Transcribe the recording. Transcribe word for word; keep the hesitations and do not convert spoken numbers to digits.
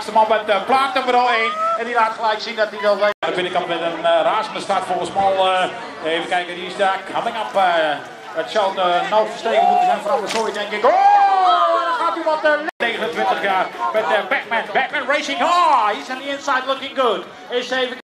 laatste man met uh, plaat nummer één. En die laat gelijk zien dat hij dat weet. De binnenkant met een uh, razende start volgens mij. Uh, even kijken, die is daar coming up. Uh, het zou uh, nou verstegen moeten zijn voor Amberzooi, denk ik. Oh, dan gaat hij wat uh, negenentwintig jaar met uh, Backman. Backman racing. Oh, he's on the inside looking good. Is even